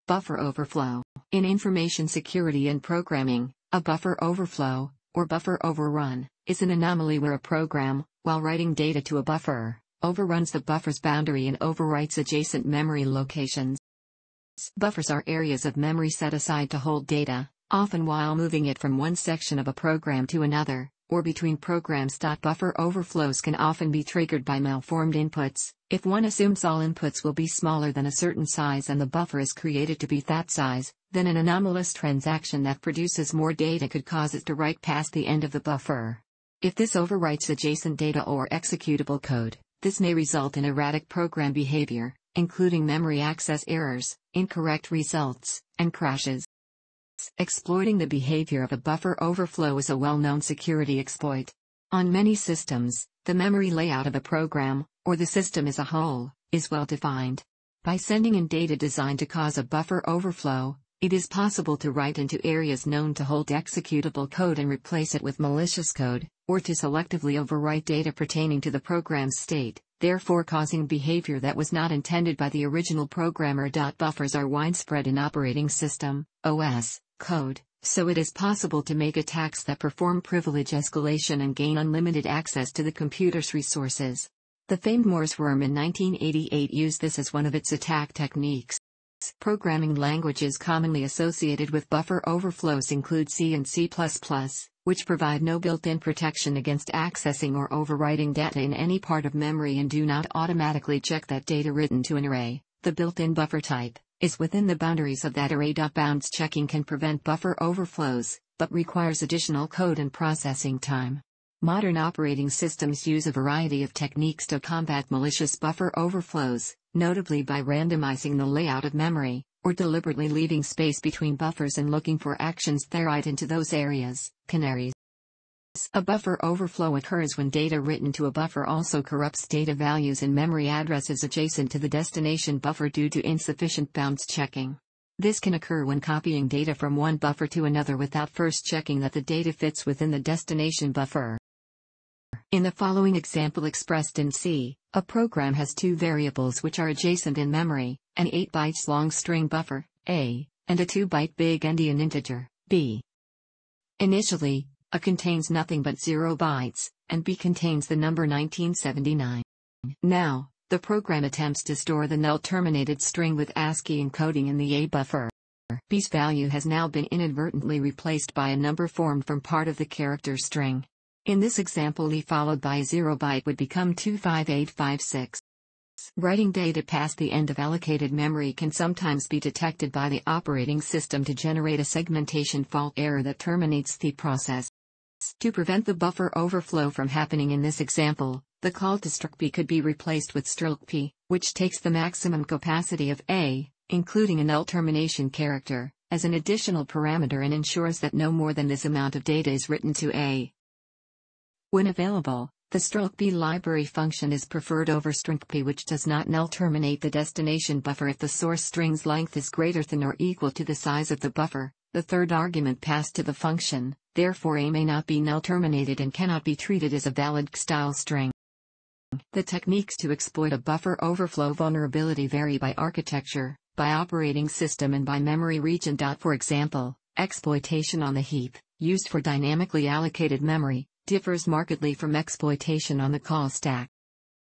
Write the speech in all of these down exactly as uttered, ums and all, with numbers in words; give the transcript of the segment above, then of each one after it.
Buffer overflow. In information security and programming, a buffer overflow, or buffer overrun, is an anomaly where a program, while writing data to a buffer, overruns the buffer's boundary and overwrites adjacent memory locations. Buffers are areas of memory set aside to hold data, often while moving it from one section of a program to another, or between programs. Buffer overflows can often be triggered by malformed inputs. If one assumes all inputs will be smaller than a certain size and the buffer is created to be that size, then an anomalous transaction that produces more data could cause it to write past the end of the buffer. If this overwrites adjacent data or executable code, this may result in erratic program behavior, including memory access errors, incorrect results, and crashes. Exploiting the behavior of a buffer overflow is a well-known security exploit. On many systems, the memory layout of a program, or the system as a whole, is well defined. By sending in data designed to cause a buffer overflow, it is possible to write into areas known to hold executable code and replace it with malicious code, or to selectively overwrite data pertaining to the program's state, therefore causing behavior that was not intended by the original programmer. Buffers are widespread in operating system, O S, code, so it is possible to make attacks that perform privilege escalation and gain unlimited access to the computer's resources. The famed Moore's worm in nineteen eighty-eight used this as one of its attack techniques. Programming languages commonly associated with buffer overflows include C and C plus plus, which provide no built-in protection against accessing or overwriting data in any part of memory and do not automatically check that data written to an array, the built-in buffer type, is within the boundaries of that array. Bounds checking can prevent buffer overflows, but requires additional code and processing time. Modern operating systems use a variety of techniques to combat malicious buffer overflows, notably by randomizing the layout of memory, or deliberately leaving space between buffers and looking for actions that write into those areas. Canaries. A buffer overflow occurs when data written to a buffer also corrupts data values in memory addresses adjacent to the destination buffer due to insufficient bounds checking. This can occur when copying data from one buffer to another without first checking that the data fits within the destination buffer. In the following example expressed in C, a program has two variables which are adjacent in memory, an eight bytes long string buffer, A, and a two byte big endian integer, B. Initially, A contains nothing but zero bytes, and B contains the number nineteen seventy-nine. Now, the program attempts to store the null-terminated string with ASCII encoding in the A buffer. B's value has now been inadvertently replaced by a number formed from part of the character string. In this example, E followed by a zero byte would become two five eight five six. Writing data past the end of allocated memory can sometimes be detected by the operating system to generate a segmentation fault error that terminates the process. To prevent the buffer overflow from happening in this example, the call to struct B could be replaced with struct P, which takes the maximum capacity of A, including a null termination character, as an additional parameter and ensures that no more than this amount of data is written to A. When available, the struct B library function is preferred over struct P, which does not null terminate the destination buffer if the source string's length is greater than or equal to the size of the buffer, the third argument passed to the function. Therefore, A may not be null terminated and cannot be treated as a valid style string. The techniques to exploit a buffer overflow vulnerability vary by architecture, by operating system, and by memory region. For example, exploitation on the heap, used for dynamically allocated memory, differs markedly from exploitation on the call stack.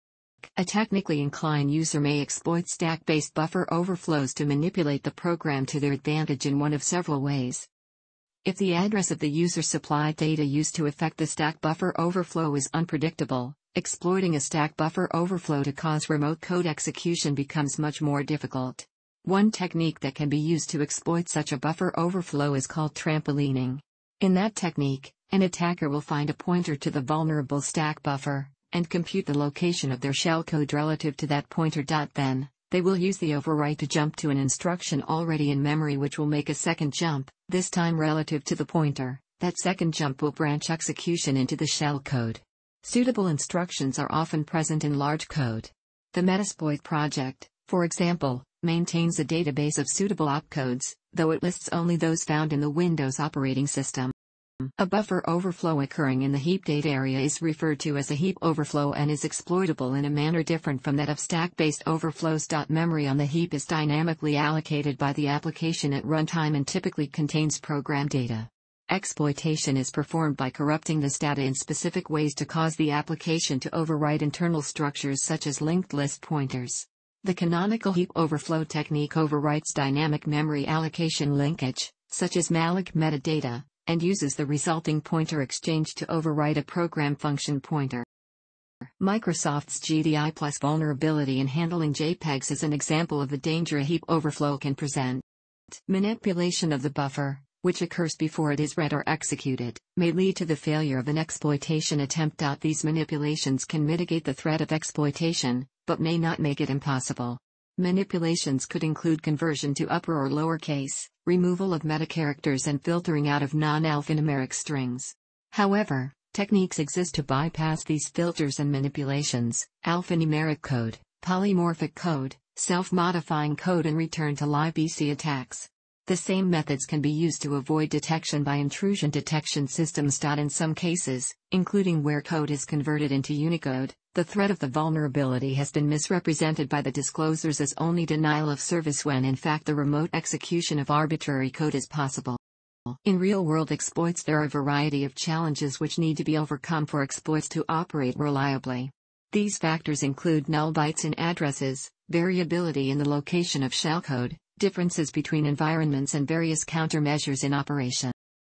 A technically inclined user may exploit stack-based buffer overflows to manipulate the program to their advantage in one of several ways. If the address of the user-supplied data used to effect the stack buffer overflow is unpredictable, exploiting a stack buffer overflow to cause remote code execution becomes much more difficult. One technique that can be used to exploit such a buffer overflow is called trampolining. In that technique, an attacker will find a pointer to the vulnerable stack buffer, and compute the location of their shellcode relative to that pointer. Then, they will use the overwrite to jump to an instruction already in memory, which will make a second jump, this time relative to the pointer. That second jump will branch execution into the shellcode. Suitable instructions are often present in large code. The Metasploit project, for example, maintains a database of suitable opcodes, though it lists only those found in the Windows operating system. A buffer overflow occurring in the heap data area is referred to as a heap overflow and is exploitable in a manner different from that of stack-based overflows. Memory on the heap is dynamically allocated by the application at runtime and typically contains program data. Exploitation is performed by corrupting this data in specific ways to cause the application to overwrite internal structures such as linked list pointers. The canonical heap overflow technique overwrites dynamic memory allocation linkage, such as malloc metadata, and uses the resulting pointer exchange to overwrite a program function pointer. Microsoft's G D I plus vulnerability in handling JPEGs is an example of the danger a heap overflow can present. Manipulation of the buffer, which occurs before it is read or executed, may lead to the failure of an exploitation attempt. These manipulations can mitigate the threat of exploitation, but may not make it impossible. Manipulations could include conversion to upper or lower case, removal of metacharacters and filtering out of non-alphanumeric strings. However, techniques exist to bypass these filters and manipulations: alphanumeric code, polymorphic code, self-modifying code, and return to libc attacks. The same methods can be used to avoid detection by intrusion detection systems. In some cases, including where code is converted into Unicode, the threat of the vulnerability has been misrepresented by the disclosures as only denial of service when in fact the remote execution of arbitrary code is possible. In real-world exploits, there are a variety of challenges which need to be overcome for exploits to operate reliably. These factors include null bytes in addresses, variability in the location of shellcode, differences between environments, and various countermeasures in operation.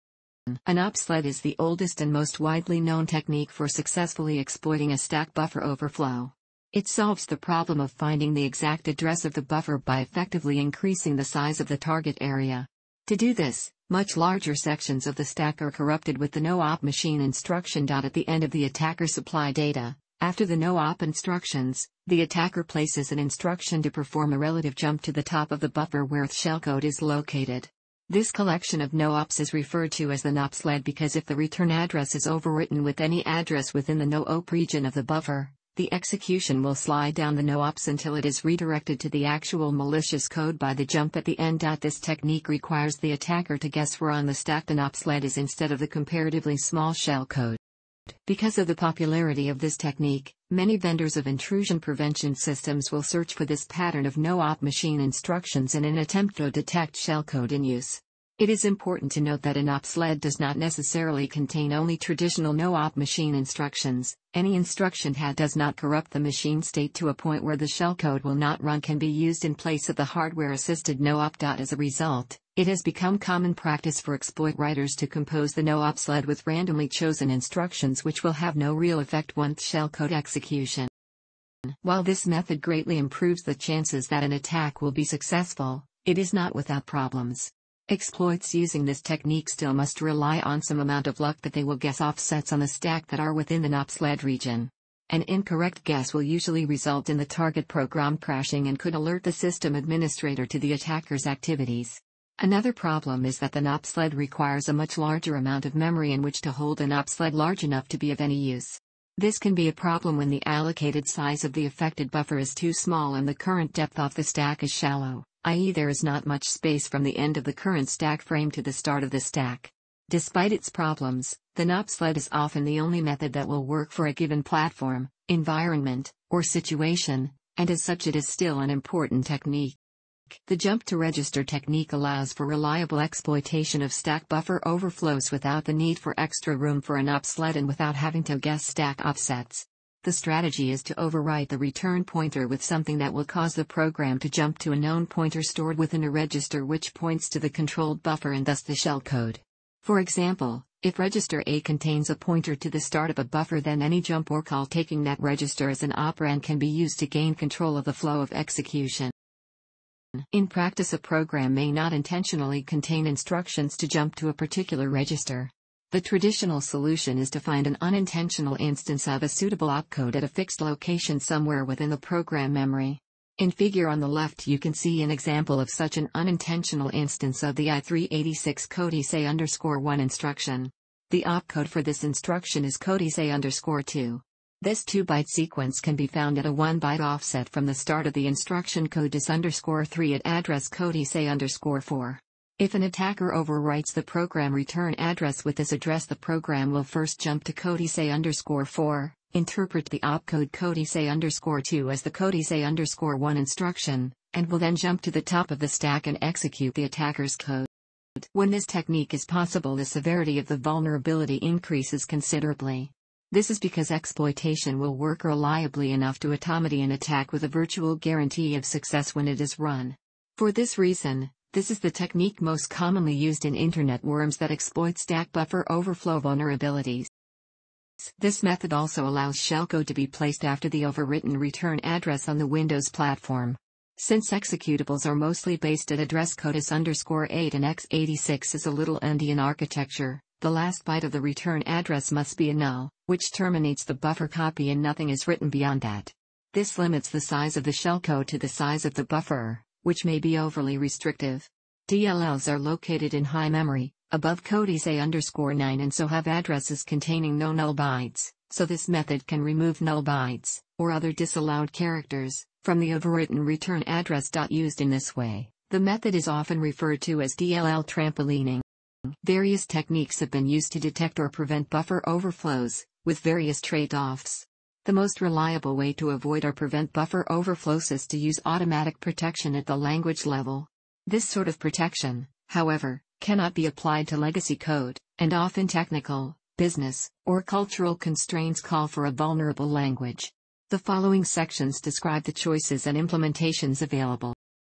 An OpSLED is the oldest and most widely known technique for successfully exploiting a stack buffer overflow. It solves the problem of finding the exact address of the buffer by effectively increasing the size of the target area. To do this, much larger sections of the stack are corrupted with the no-op machine instruction. At the end of the attacker supply data, after the no-op instructions, the attacker places an instruction to perform a relative jump to the top of the buffer where the shellcode is located. This collection of no-ops is referred to as the NOPSLED because if the return address is overwritten with any address within the no-op region of the buffer, the execution will slide down the no-ops until it is redirected to the actual malicious code by the jump at the end. This technique requires the attacker to guess where on the stack the NOPSLED is instead of the comparatively small shellcode. Because of the popularity of this technique, many vendors of intrusion prevention systems will search for this pattern of no-op machine instructions in an attempt to detect shellcode in use. It is important to note that an OpSLED does not necessarily contain only traditional no-op machine instructions. Any instruction that does not corrupt the machine state to a point where the shellcode will not run can be used in place of the hardware-assisted no-op. As a result, it has become common practice for exploit writers to compose the no-OpSLED with randomly chosen instructions which will have no real effect once shellcode execution. While this method greatly improves the chances that an attack will be successful, it is not without problems. Exploits using this technique still must rely on some amount of luck that they will guess offsets on the stack that are within the NOPSLED region. An incorrect guess will usually result in the target program crashing and could alert the system administrator to the attacker's activities. Another problem is that the NOPSLED requires a much larger amount of memory in which to hold an OpSLED large enough to be of any use. This can be a problem when the allocated size of the affected buffer is too small and the current depth of the stack is shallow, that is there is not much space from the end of the current stack frame to the start of the stack. Despite its problems, the NOPSLED is often the only method that will work for a given platform, environment, or situation, and as such it is still an important technique. The jump to register technique allows for reliable exploitation of stack buffer overflows without the need for extra room for an OpSLED and without having to guess stack offsets. The strategy is to overwrite the return pointer with something that will cause the program to jump to a known pointer stored within a register which points to the controlled buffer and thus the shellcode. For example, if register A contains a pointer to the start of a buffer, then any jump or call taking that register as an operand can be used to gain control of the flow of execution. In practice, a program may not intentionally contain instructions to jump to a particular register. The traditional solution is to find an unintentional instance of a suitable opcode at a fixed location somewhere within the program memory. In figure on the left you can see an example of such an unintentional instance of the I three eighty-six codec underscore one instruction. The opcode for this instruction is codec underscore two. This two byte sequence can be found at a one byte offset from the start of the instruction codec underscore three at address codec underscore four. If an attacker overwrites the program return address with this address, the program will first jump to codice underscore four, interpret the opcode codice underscore two as the codice underscore one instruction, and will then jump to the top of the stack and execute the attacker's code. When this technique is possible, the severity of the vulnerability increases considerably. This is because exploitation will work reliably enough to automate an attack with a virtual guarantee of success when it is run. For this reason, this is the technique most commonly used in Internet worms that exploit stack buffer overflow vulnerabilities. This method also allows shellcode to be placed after the overwritten return address on the Windows platform. Since executables are mostly based at address codice underscore eight and x eighty-six is a little endian architecture, the last byte of the return address must be a null, which terminates the buffer copy and nothing is written beyond that. This limits the size of the shellcode to the size of the buffer, which may be overly restrictive. D L Ls are located in high memory, above codice underscore nine, and so have addresses containing no null bytes, so this method can remove null bytes, or other disallowed characters, from the overwritten return address. Used in this way, the method is often referred to as D L L trampolining. Various techniques have been used to detect or prevent buffer overflows, with various trade-offs. The most reliable way to avoid or prevent buffer overflows is to use automatic protection at the language level. This sort of protection, however, cannot be applied to legacy code, and often technical, business, or cultural constraints call for a vulnerable language. The following sections describe the choices and implementations available.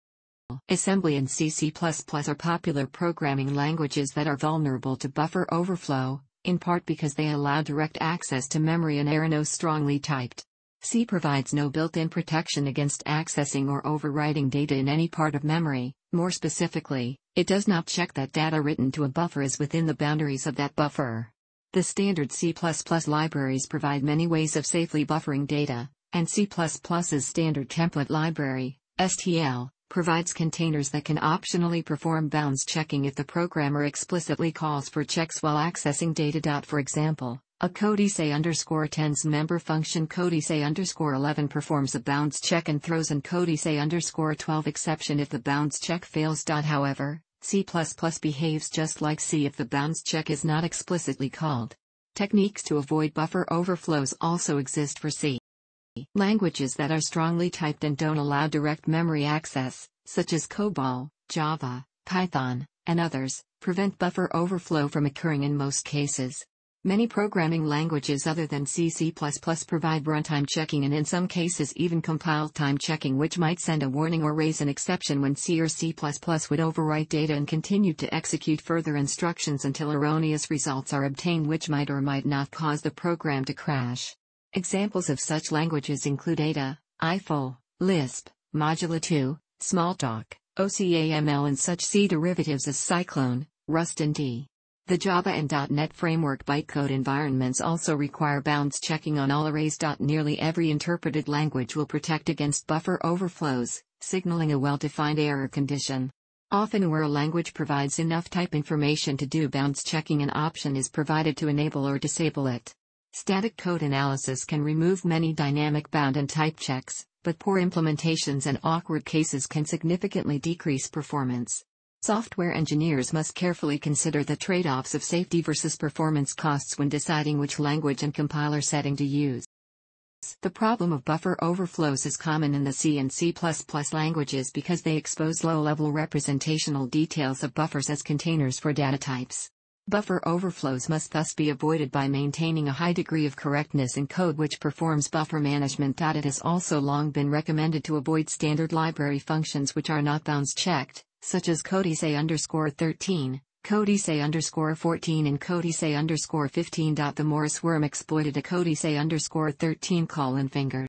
Assembly and C C plus plus are popular programming languages that are vulnerable to buffer overflow, in part because they allow direct access to memory and are no strongly typed. C provides no built-in protection against accessing or overwriting data in any part of memory. More specifically, it does not check that data written to a buffer is within the boundaries of that buffer. The standard C plus plus libraries provide many ways of safely buffering data, and C plus plus's standard template library, S T L, provides containers that can optionally perform bounds checking if the programmer explicitly calls for checks while accessing data. For example, a codice underscore ten's member function codice underscore eleven performs a bounds check and throws an codice underscore twelve exception if the bounds check fails. However, C plus plus behaves just like C if the bounds check is not explicitly called. Techniques to avoid buffer overflows also exist for C. Languages that are strongly typed and don't allow direct memory access, such as COBOL, Java, Python, and others, prevent buffer overflow from occurring in most cases. Many programming languages other than C, C plus plus provide runtime checking and in some cases even compile time checking, which might send a warning or raise an exception when C or C plus plus would overwrite data and continue to execute further instructions until erroneous results are obtained, which might or might not cause the program to crash. Examples of such languages include A D A, I F L, Lisp, Modula two, Smalltalk, O C A M L, and such C derivatives as Cyclone, Rust and D. The Java and .NET Framework bytecode environments also require bounds checking on all arrays. Nearly every interpreted language will protect against buffer overflows, signaling a well-defined error condition. Often where a language provides enough type information to do bounds checking, an option is provided to enable or disable it. Static code analysis can remove many dynamic bound and type checks, but poor implementations and awkward cases can significantly decrease performance. Software engineers must carefully consider the trade-offs of safety versus performance costs when deciding which language and compiler setting to use. The problem of buffer overflows is common in the C and C plus plus languages because they expose low-level representational details of buffers as containers for data types. Buffer overflows must thus be avoided by maintaining a high degree of correctness in code which performs buffer management. It has also long been recommended to avoid standard library functions which are not bounds checked, such as codice underscore thirteen, codice underscore fourteen, and codice underscore fifteen. The Morris worm exploited a codice underscore thirteen call and fingered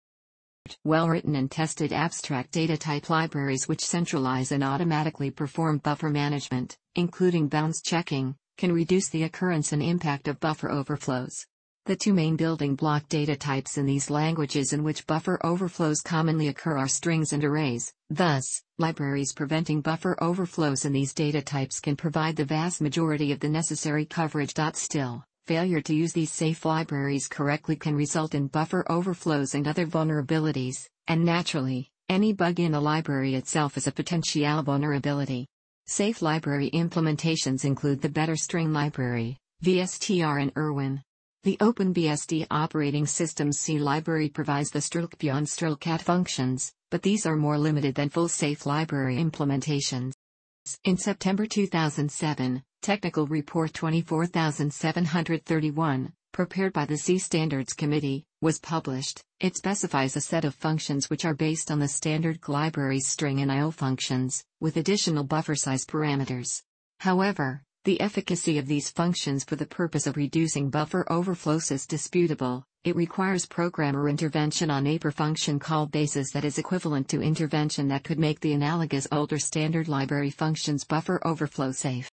well-written and tested abstract data type libraries which centralize and automatically perform buffer management, including bounds checking, can reduce the occurrence and impact of buffer overflows. The two main building block data types in these languages in which buffer overflows commonly occur are strings and arrays. Thus, libraries preventing buffer overflows in these data types can provide the vast majority of the necessary coverage. Still, failure to use these safe libraries correctly can result in buffer overflows and other vulnerabilities, and naturally, any bug in a library itself is a potential vulnerability. Safe library implementations include the Better String Library, V S T R and Erwin. The OpenBSD operating system's C library provides the strcpy and strcat functions, but these are more limited than full safe library implementations. In September two thousand seven, Technical Report twenty-four thousand seven hundred thirty-one, prepared by the C Standards Committee, was published. It specifies a set of functions which are based on the standard library's string and I O functions, with additional buffer size parameters. However, the efficacy of these functions for the purpose of reducing buffer overflows is disputable. It requires programmer intervention on a per function call basis that is equivalent to intervention that could make the analogous older standard library functions buffer overflow safe.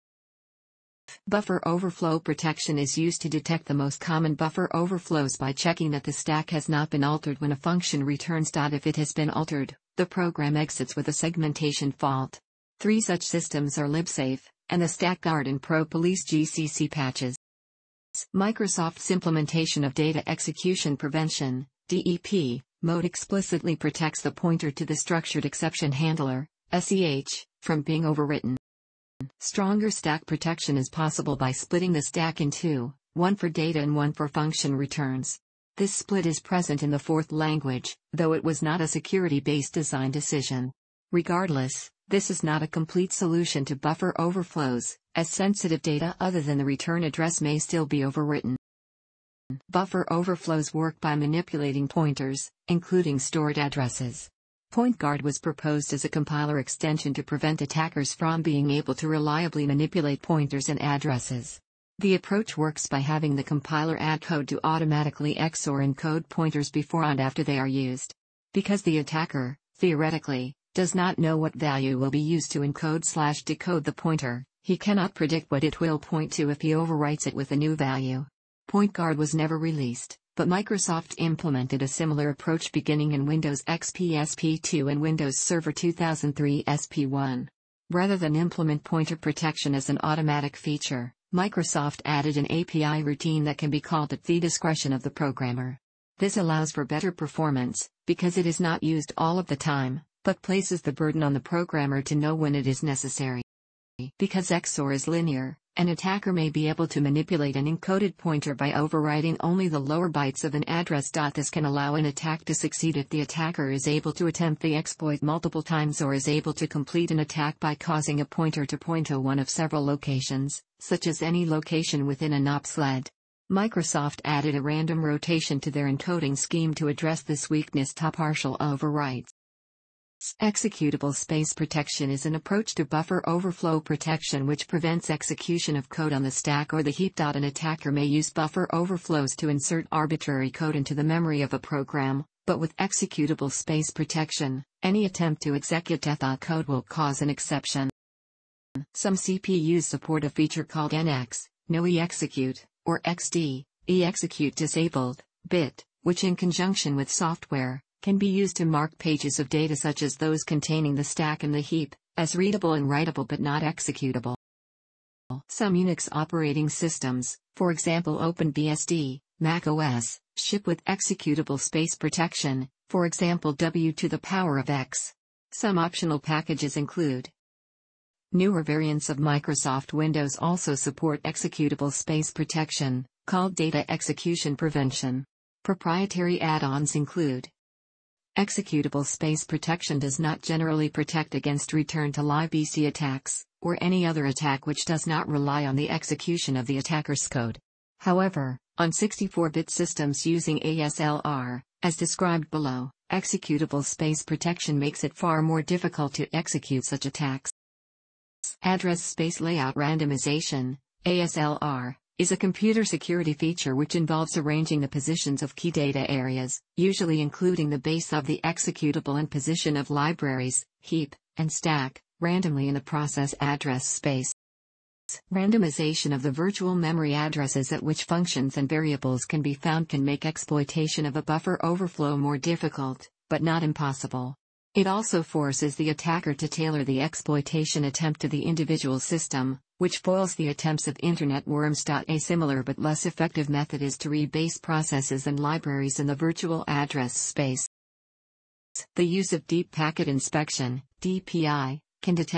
Buffer overflow protection is used to detect the most common buffer overflows by checking that the stack has not been altered when a function returns. If it has been altered, the program exits with a segmentation fault. Three such systems are libsafe, and the StackGuard and ProPolice G C C patches. Microsoft's implementation of Data Execution Prevention (D E P) mode explicitly protects the pointer to the structured exception handler (S E H) from being overwritten. Stronger stack protection is possible by splitting the stack in two, one for data and one for function returns. This split is present in the fourth language, though it was not a security-based design decision. Regardless, this is not a complete solution to buffer overflows, as sensitive data other than the return address may still be overwritten. Buffer overflows work by manipulating pointers, including stored addresses. PointGuard was proposed as a compiler extension to prevent attackers from being able to reliably manipulate pointers and addresses. The approach works by having the compiler add code to automatically X O R encode pointers before and after they are used. Because the attacker, theoretically, does not know what value will be used to encode/decode the pointer, he cannot predict what it will point to if he overwrites it with a new value. PointGuard was never released, but Microsoft implemented a similar approach beginning in Windows X P S P two and Windows Server two thousand three S P one. Rather than implement pointer protection as an automatic feature, Microsoft added an A P I routine that can be called at the discretion of the programmer. This allows for better performance, because it is not used all of the time, but places the burden on the programmer to know when it is necessary. Because X O R is linear, an attacker may be able to manipulate an encoded pointer by overwriting only the lower bytes of an address. This can allow an attack to succeed if the attacker is able to attempt the exploit multiple times or is able to complete an attack by causing a pointer to point to one of several locations, such as any location within an ops sled. Microsoft added a random rotation to their encoding scheme to address this weakness. Partial overwrites. Executable space protection is an approach to buffer overflow protection which prevents execution of code on the stack or the heap. An attacker may use buffer overflows to insert arbitrary code into the memory of a program, but with executable space protection, any attempt to execute that code will cause an exception. Some C P Us support a feature called N X, No Execute, or X D, Execute Disabled, bit, which in conjunction with software, can be used to mark pages of data such as those containing the stack and the heap, as readable and writable but not executable. Some Unix operating systems, for example OpenBSD, macOS, ship with executable space protection, for example W to the power of X. Some optional packages include. Newer variants of Microsoft Windows also support executable space protection, called Data Execution Prevention. Proprietary add-ons include. Executable space protection does not generally protect against return-to-libc attacks, or any other attack which does not rely on the execution of the attacker's code. However, on sixty-four bit systems using A S L R, as described below, executable space protection makes it far more difficult to execute such attacks. Address Space Layout Randomization, A S L R, is a computer security feature which involves arranging the positions of key data areas, usually including the base of the executable and position of libraries, heap, and stack, randomly in the process address space. Randomization of the virtual memory addresses at which functions and variables can be found can make exploitation of a buffer overflow more difficult, but not impossible. It also forces the attacker to tailor the exploitation attempt to the individual system, which foils the attempts of internet worms. A similar but less effective method is to rebase processes and libraries in the virtual address space. The use of Deep Packet Inspection, D P I, can detect,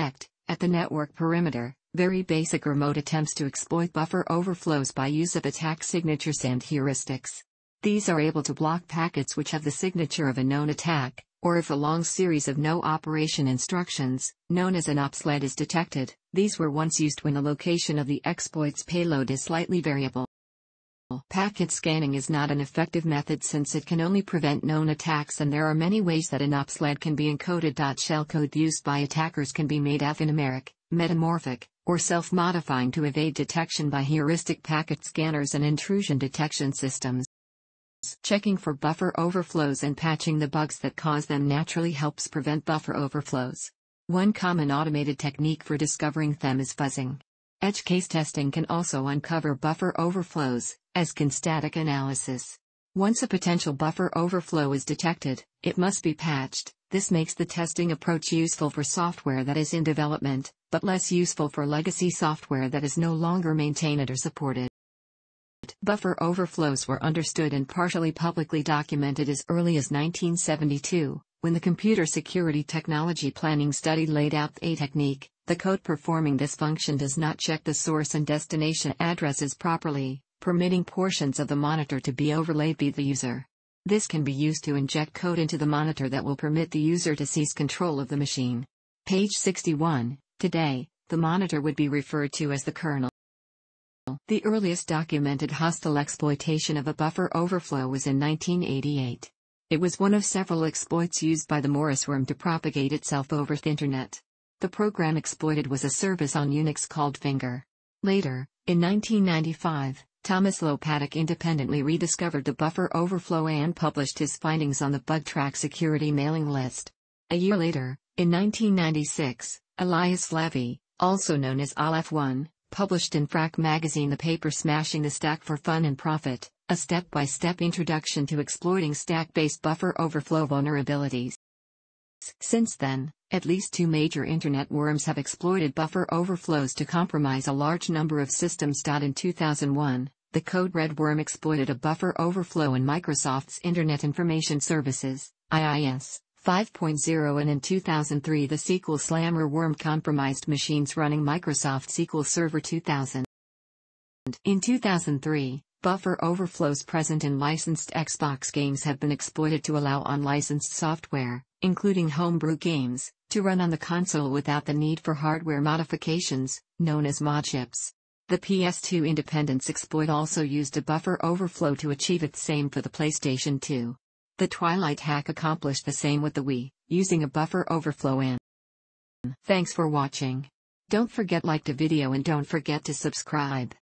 At the network perimeter, very basic remote attempts to exploit buffer overflows by use of attack signatures and heuristics. These are able to block packets which have the signature of a known attack, or if a long series of no operation instructions, known as an obsled, is detected. These were once used when the location of the exploit's payload is slightly variable. Packet scanning is not an effective method since it can only prevent known attacks, and there are many ways that an obsled can be encoded. Shellcode used by attackers can be made alphanumeric, metamorphic, or self-modifying to evade detection by heuristic packet scanners and intrusion detection systems. Checking for buffer overflows and patching the bugs that cause them naturally helps prevent buffer overflows. One common automated technique for discovering them is fuzzing. Edge case testing can also uncover buffer overflows, as can static analysis. Once a potential buffer overflow is detected, it must be patched. This makes the testing approach useful for software that is in development, but less useful for legacy software that is no longer maintained or supported. Buffer overflows were understood and partially publicly documented as early as nineteen seventy-two, when the Computer Security Technology Planning Study laid out a technique. The code performing this function does not check the source and destination addresses properly, permitting portions of the monitor to be overlaid by the user. This can be used to inject code into the monitor that will permit the user to seize control of the machine. Page sixty-one. Today, the monitor would be referred to as the kernel. The earliest documented hostile exploitation of a buffer overflow was in nineteen eighty-eight. It was one of several exploits used by the Morris worm to propagate itself over the Internet. The program exploited was a service on Unix called Finger. Later, in nineteen ninety-five, Thomas Lopatic independently rediscovered the buffer overflow and published his findings on the BugTrack security mailing list. A year later, in nineteen ninety-six, Elias Levy, also known as Aleph one, published in Frack magazine the paper Smashing the Stack for Fun and Profit, a step-by-step introduction to exploiting stack-based buffer overflow vulnerabilities. Since then, at least two major Internet worms have exploited buffer overflows to compromise a large number of systems. In two thousand one, the Code Red worm exploited a buffer overflow in Microsoft's Internet Information Services, I I S, five point oh, and in two thousand three the S Q L Slammer worm compromised machines running Microsoft S Q L Server two thousand. In two thousand three, buffer overflows present in licensed Xbox games have been exploited to allow unlicensed software, including homebrew games, to run on the console without the need for hardware modifications, known as mod chips. The P S two Independence exploit also used a buffer overflow to achieve its same for the PlayStation two. The Twilight hack accomplished the same with the Wii, using a buffer overflow and. Thanks for watching. Don't forget like the video and don't forget to subscribe.